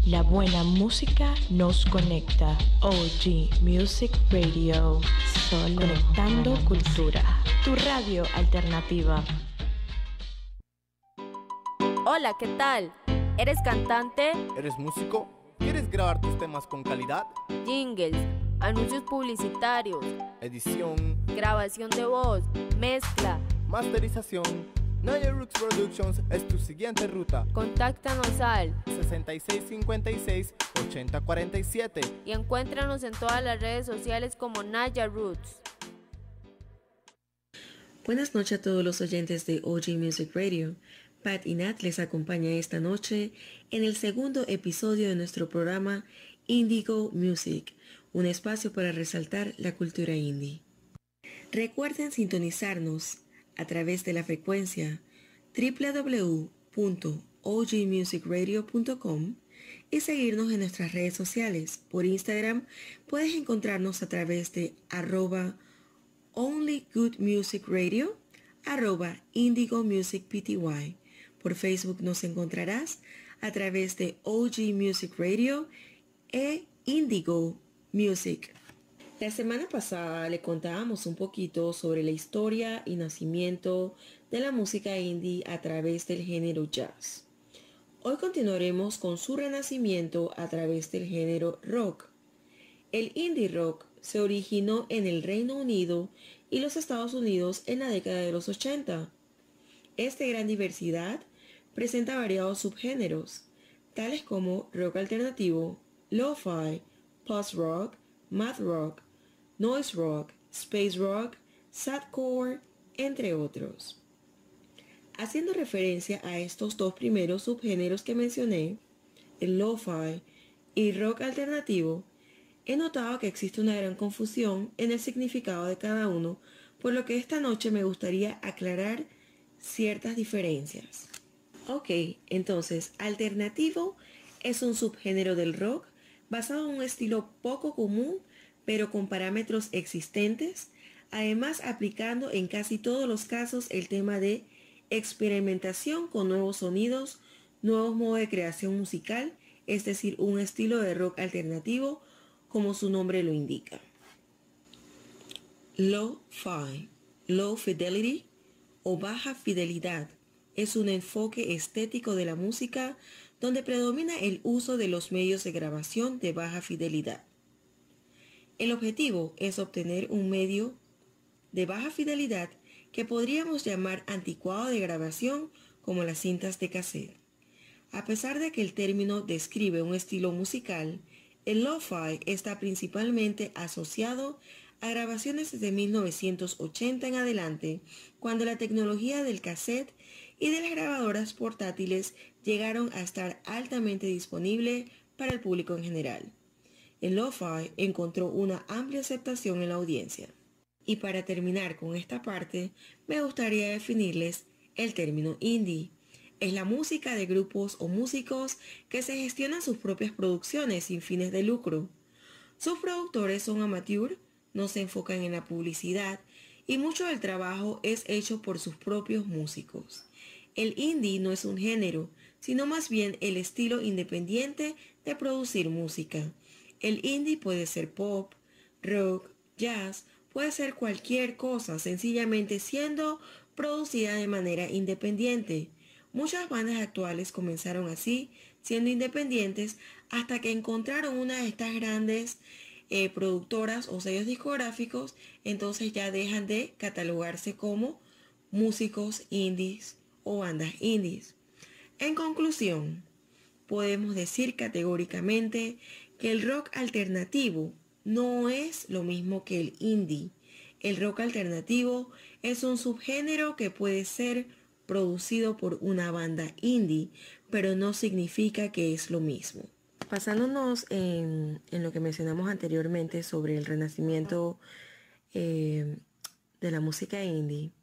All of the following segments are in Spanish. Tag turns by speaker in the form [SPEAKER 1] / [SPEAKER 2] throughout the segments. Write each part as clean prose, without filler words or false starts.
[SPEAKER 1] La buena música nos conecta. OG Music Radio. Solo conectando cultura. Tu radio alternativa.
[SPEAKER 2] Hola, ¿qué tal? ¿Eres cantante?
[SPEAKER 3] ¿Eres músico? ¿Quieres grabar tus temas con calidad?
[SPEAKER 2] Jingles, anuncios publicitarios,
[SPEAKER 3] Edición,
[SPEAKER 2] grabación de voz, mezcla.
[SPEAKER 3] masterización. Naya Roots Productions es tu siguiente ruta.
[SPEAKER 2] Contáctanos al
[SPEAKER 3] 6656-8047
[SPEAKER 2] y encuéntranos en todas las redes sociales como Naya Roots.
[SPEAKER 4] Buenas noches a todos los oyentes de OG Music Radio. Pat y Nat les acompaña esta noche en el segundo episodio de nuestro programa Indigo Music, un espacio para resaltar la cultura indie. Recuerden sintonizarnos a través de la frecuencia www.ogmusicradio.com y seguirnos en nuestras redes sociales. Por Instagram puedes encontrarnos a través de @onlygoodmusicradio, @indigomusicpty. Por Facebook nos encontrarás a través de OG Music Radio e Indigo Music. La semana pasada le contábamos un poquito sobre la historia y nacimiento de la música indie a través del género jazz. Hoy continuaremos con su renacimiento a través del género rock. El indie rock se originó en el Reino Unido y los Estados Unidos en la década de los 80. Esta gran diversidad presenta variados subgéneros, tales como rock alternativo, lo-fi, post-rock, math rock, noise rock, space rock, sadcore, entre otros. Haciendo referencia a estos dos primeros subgéneros que mencioné, el lo-fi y rock alternativo, he notado que existe una gran confusión en el significado de cada uno, por lo que esta noche me gustaría aclarar ciertas diferencias. Ok, entonces, alternativo es un subgénero del rock basado en un estilo poco común, pero con parámetros existentes, además aplicando en casi todos los casos el tema de experimentación con nuevos sonidos, nuevos modos de creación musical, es decir, un estilo de rock alternativo como su nombre lo indica. Lo-fi, low fidelity o baja fidelidad, es un enfoque estético de la música donde predomina el uso de los medios de grabación de baja fidelidad. El objetivo es obtener un medio de baja fidelidad que podríamos llamar anticuado de grabación, como las cintas de cassette. A pesar de que el término describe un estilo musical, el lo-fi está principalmente asociado a grabaciones desde 1980 en adelante, cuando la tecnología del cassette y de las grabadoras portátiles llegaron a estar altamente disponible para el público en general. El lo-fi encontró una amplia aceptación en la audiencia. Y para terminar con esta parte, me gustaría definirles el término indie. Es la música de grupos o músicos que se gestionan sus propias producciones sin fines de lucro. Sus productores son amateur, no se enfocan en la publicidad y mucho del trabajo es hecho por sus propios músicos. El indie no es un género, sino más bien el estilo independiente de producir música. El indie puede ser pop, rock, jazz, puede ser cualquier cosa, sencillamente siendo producida de manera independiente. Muchas bandas actuales comenzaron así, siendo independientes, hasta que encontraron una de estas grandes productoras o sellos discográficos, entonces ya dejan de catalogarse como músicos indies o bandas indies. En conclusión, podemos decir categóricamente que el rock alternativo no es lo mismo que el indie. El rock alternativo es un subgénero que puede ser producido por una banda indie, pero no significa que es lo mismo. Basándonos en lo que mencionamos anteriormente sobre el renacimiento de la música indie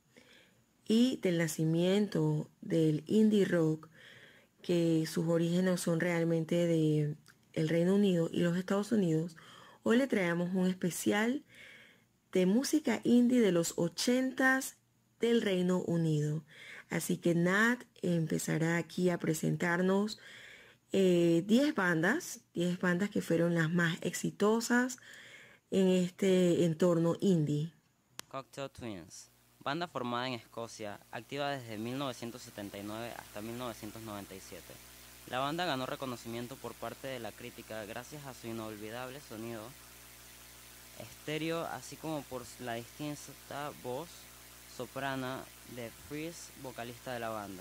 [SPEAKER 4] y del nacimiento del indie rock, que sus orígenes son realmente de el Reino Unido y los Estados Unidos, hoy le traemos un especial de música indie de los 80s del Reino Unido. Así que Nat empezará aquí a presentarnos 10 bandas que fueron las más exitosas en este entorno indie.
[SPEAKER 5] Cocteau Twins, banda formada en Escocia, activa desde 1979 hasta 1997. La banda ganó reconocimiento por parte de la crítica gracias a su inolvidable sonido estéreo, así como por la distinta voz soprana de Freese, vocalista de la banda.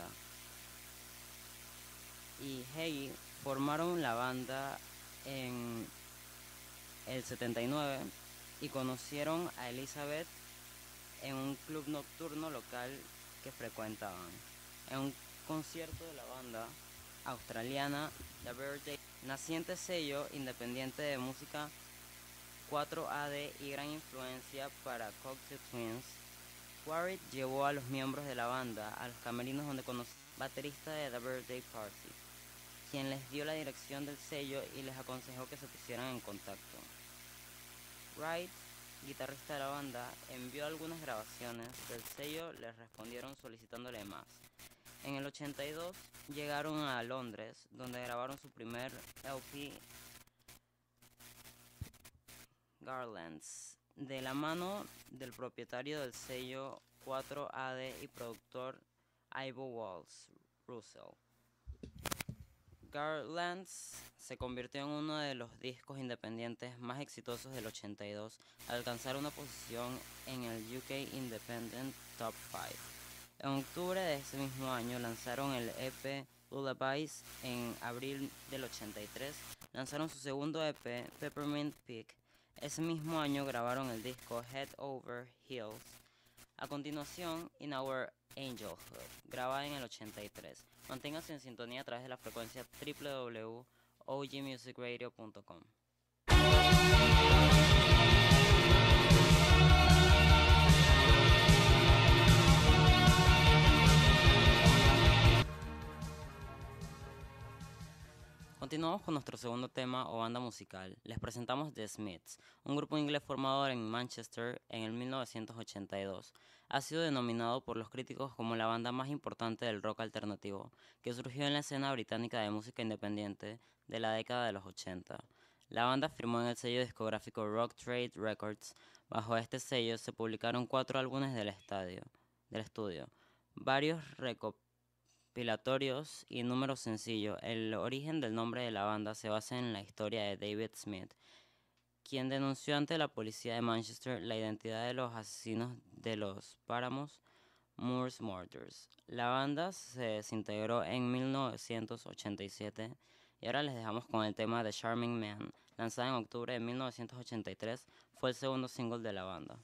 [SPEAKER 5] Y Heggie formaron la banda en el 79 y conocieron a Elizabeth en un club nocturno local que frecuentaban. En un concierto de la banda australiana The Birthday, naciente sello independiente de música 4AD y gran influencia para Cocteau Twins, Warwick llevó a los miembros de la banda a los camerinos donde conoció al baterista de The Birthday Party, quien les dio la dirección del sello y les aconsejó que se pusieran en contacto. Wright, guitarrista de la banda, envió algunas grabaciones del sello, les respondieron solicitándole más. En el 82 llegaron a Londres, donde grabaron su primer LP, Garlands, de la mano del propietario del sello 4AD y productor Ivo Walls Russell. Garlands se convirtió en uno de los discos independientes más exitosos del 82, al alcanzar una posición en el UK Independent Top 5. En octubre de ese mismo año lanzaron el EP Lullabies. En abril del 83 lanzaron su segundo EP, Peppermint Peak. Ese mismo año grabaron el disco Head Over Heels. A continuación, In Our Angelhood, grabada en el 83. Manténgase en sintonía a través de la frecuencia www.ogmusicradio.com. Continuamos con nuestro segundo tema o banda musical. Les presentamos The Smiths, un grupo inglés formado en Manchester en el 1982. Ha sido denominado por los críticos como la banda más importante del rock alternativo, que surgió en la escena británica de música independiente de la década de los 80. La banda firmó en el sello discográfico Rock Trade Records. Bajo este sello se publicaron 4 álbumes del estudio, varios recopilatorios y números sencillos. El origen del nombre de la banda se basa en la historia de David Smith, quien denunció ante la policía de Manchester la identidad de los asesinos de los páramos Moors Murders. La banda se desintegró en 1987 y ahora les dejamos con el tema The Charming Man, lanzado en octubre de 1983, fue el segundo single de la banda.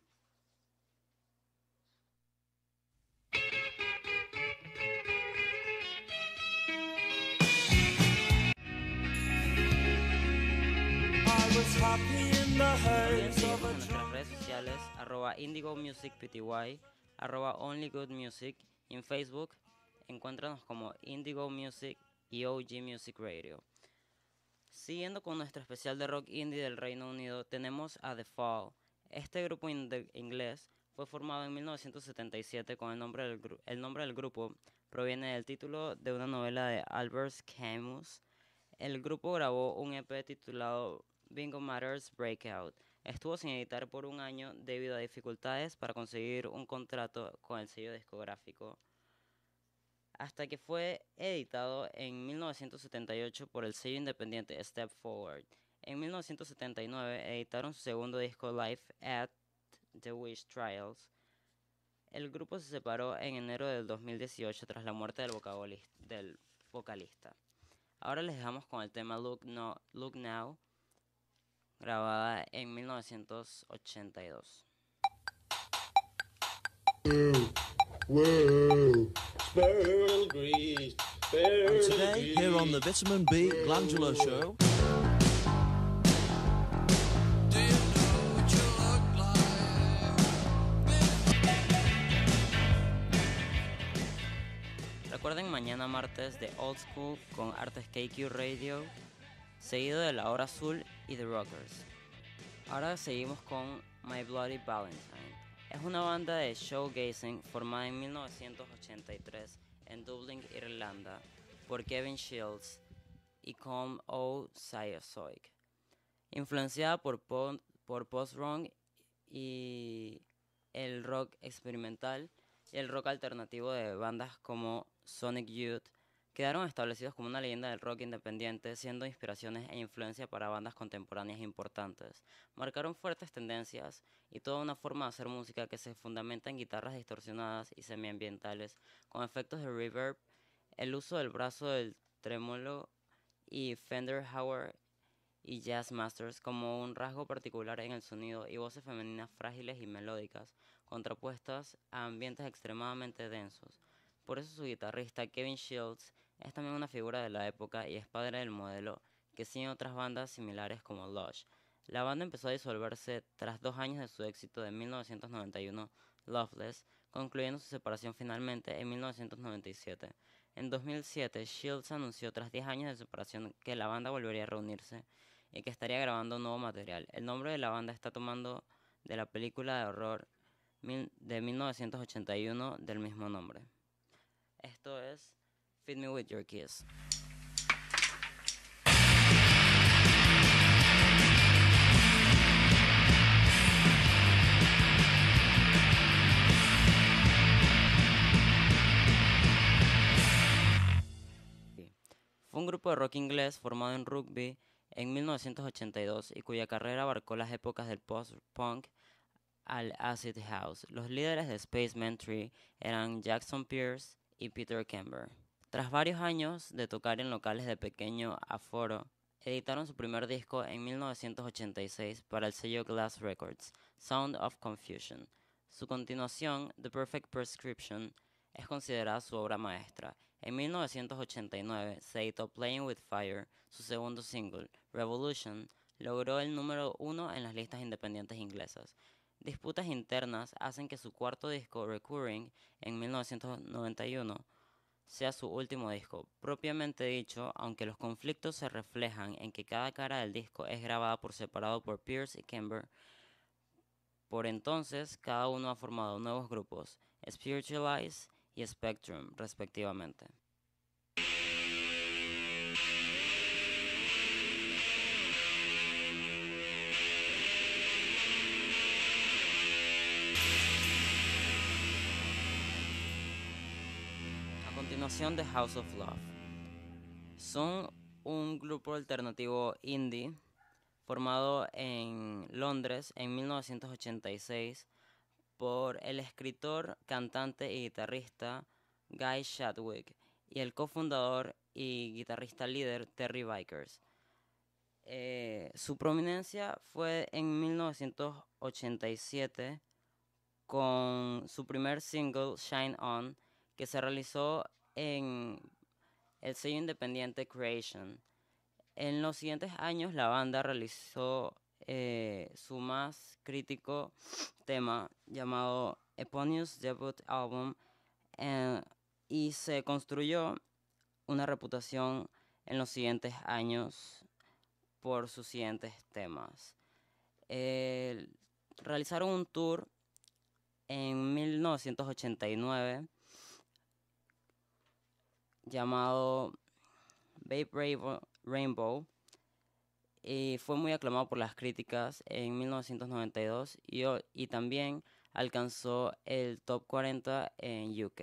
[SPEAKER 5] Síguenos en nuestras redes sociales, @IndigoMusicPty, @OnlyGoodMusic, y en Facebook encuéntranos como Indigo Music y OG Music Radio. Siguiendo con nuestro especial de rock indie del Reino Unido, tenemos a The Fall. Este grupo inglés fue formado en 1977 con el nombre del grupo proviene del título de una novela de Albert Camus. El grupo grabó un EP titulado Bingo Matters Breakout. Estuvo sin editar por un año debido a dificultades para conseguir un contrato con el sello discográfico, hasta que fue editado en 1978 por el sello independiente Step Forward. En 1979 editaron su segundo disco Live at the Wish Trials. El grupo se separó en enero del 2018 tras la muerte del vocalista. Ahora les dejamos con el tema Look Now, grabada en 1982.
[SPEAKER 6] And today, here on the Vitamin B Glandular Show.
[SPEAKER 5] Recuerden mañana martes de Old School con Artes KQ Radio, seguido de La Hora Azul y The Rockers. Ahora seguimos con My Bloody Valentine. Es una banda de showgazing formada en 1983 en Dublín, Irlanda, por Kevin Shields y Calm O Cenozoic. Influenciada por post-rock y el rock experimental y el rock alternativo de bandas como Sonic Youth, quedaron establecidos como una leyenda del rock independiente, siendo inspiraciones e influencia para bandas contemporáneas importantes. Marcaron fuertes tendencias y toda una forma de hacer música que se fundamenta en guitarras distorsionadas y semiambientales, con efectos de reverb, el uso del brazo del trémolo y Fender Howard y Jazz Masters como un rasgo particular en el sonido, y voces femeninas frágiles y melódicas, contrapuestas a ambientes extremadamente densos. Por eso su guitarrista Kevin Shields es también una figura de la época y es padre del modelo que siguen otras bandas similares como Lush. La banda empezó a disolverse tras 2 años de su éxito de 1991, Loveless, concluyendo su separación finalmente en 1997. En 2007, Shields anunció tras 10 años de separación que la banda volvería a reunirse y que estaría grabando nuevo material. El nombre de la banda está tomando de la película de horror de 1981 del mismo nombre. Esto es Feed Me With Your Kiss. Fue un grupo de rock inglés formado en Rugby en 1982 y cuya carrera abarcó las épocas del post-punk al acid house. Los líderes de Spaceman Tree eran Jackson Pierce y Peter Kember. Tras varios años de tocar en locales de pequeño aforo, editaron su primer disco en 1986 para el sello Glass Records, Sound of Confusion. Su continuación, The Perfect Prescription, es considerada su obra maestra. En 1989 se editó Playing with Fire, su segundo single, Revolution, logró el número 1 en las listas independientes inglesas. Disputas internas hacen que su cuarto disco, Recurring, en 1991, sea su último disco. Propiamente dicho, aunque los conflictos se reflejan en que cada cara del disco es grabada por separado por Pierce y Kember, por entonces cada uno ha formado nuevos grupos, Spiritualize y Spectrum, respectivamente. A continuación, The House of Love. Son un grupo alternativo indie formado en Londres en 1986 por el escritor, cantante y guitarrista Guy Chadwick y el cofundador y guitarrista líder Terry Vickers. Su prominencia fue en 1987 con su primer single, Shine On, que se realizó en el sello independiente Creation. En los siguientes años la banda realizó su más crítico tema llamado Eponymous Debut Album y se construyó una reputación en los siguientes años por sus siguientes temas. Realizaron un tour en 1989 llamado Babe Rainbow y fue muy aclamado por las críticas en 1992 y también alcanzó el top 40 en UK.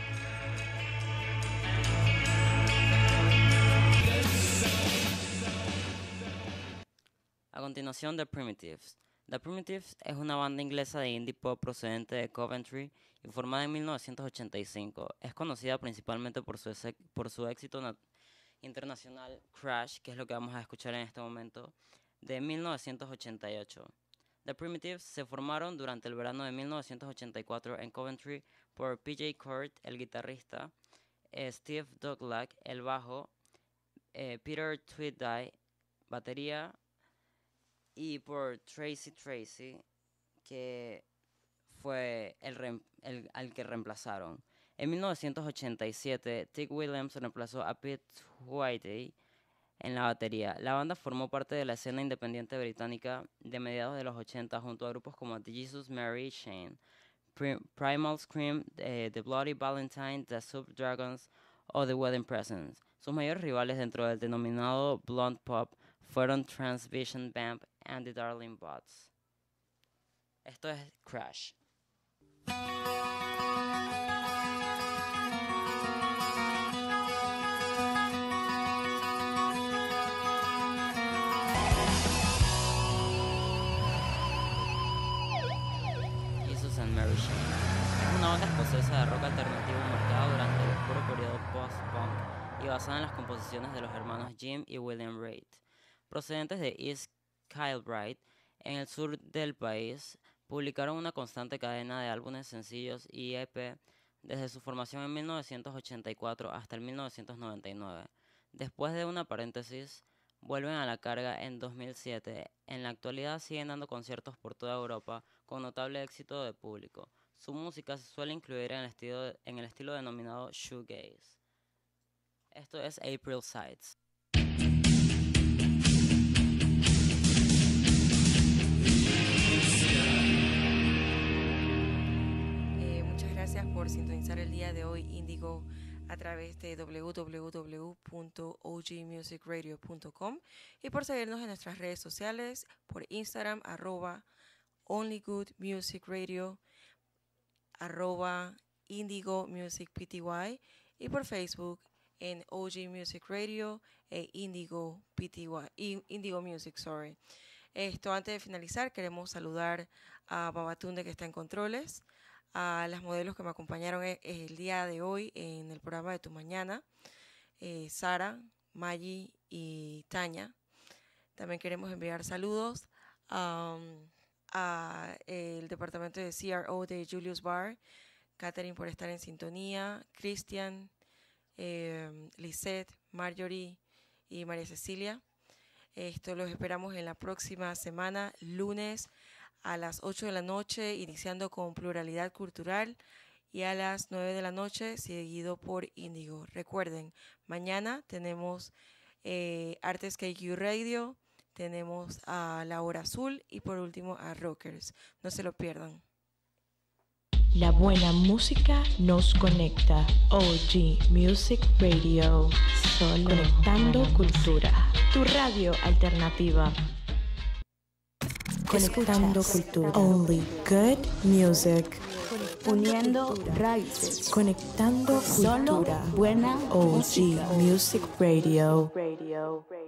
[SPEAKER 5] A continuación, The Primitives. The Primitives es una banda inglesa de indie pop procedente de Coventry y formada en 1985. Es conocida principalmente por su éxito internacional Crash, que es lo que vamos a escuchar en este momento, de 1988. The Primitives se formaron durante el verano de 1984 en Coventry por PJ Curt, el guitarrista, Steve Douglack, el bajo, Peter Tweedie, batería, y por Tracy, que fue al que reemplazaron. En 1987, Tig Williams reemplazó a Pete Whitey en la batería. La banda formó parte de la escena independiente británica de mediados de los 80 junto a grupos como The Jesus Mary Chain, Primal Scream, The Bloody Valentine, The Subdragons o The Wedding Presents. Sus mayores rivales dentro del denominado blonde pop fueron Transvision Vamp and the Darling Bots. Esto es Crash. And Mary Shane. Es una banda escocesa de rock alternativo marcada durante el oscuro periodo post-punk y basada en las composiciones de los hermanos Jim y William Reid. Procedentes de East Kilbride, en el sur del país, publicaron una constante cadena de álbumes, sencillos y EP desde su formación en 1984 hasta el 1999. Después de una paréntesis, vuelven a la carga en 2007. En la actualidad siguen dando conciertos por toda Europa con notable éxito de público. Su música se suele incluir en el estilo denominado shoegaze. Esto es April Sides.
[SPEAKER 4] Muchas gracias por sintonizar el día de hoy Indigo a través de www.ogmusicradio.com y por seguirnos en nuestras redes sociales, por Instagram, @onlygoodmusicradio, @indigomusicpty y por Facebook en OG Music Radio e Indigo Music, sorry. Antes de finalizar, queremos saludar a Babatunde, que está en controles, a las modelos que me acompañaron el día de hoy en el programa de Tu Mañana, Sara, Maggie y Tania. También queremos enviar saludos a el departamento de CRO de Julius Bar, Catherine por estar en sintonía, Cristian, Lisette, Marjorie y María Cecilia. Los esperamos en la próxima semana, lunes a las 8 de la noche, iniciando con Pluralidad Cultural, y a las 9 de la noche, seguido por Índigo. Recuerden, mañana tenemos Artes KQ Radio, tenemos a La Hora Azul y por último a Rockers. No se lo pierdan.
[SPEAKER 1] La buena música nos conecta. OG Music Radio. Solo conectando cultura. Tu radio alternativa. Conectando cultura. Only good music.
[SPEAKER 7] Uniendo raíces.
[SPEAKER 1] Conectando cultura.
[SPEAKER 7] Solo buena
[SPEAKER 1] OG
[SPEAKER 7] música.
[SPEAKER 1] Music Radio.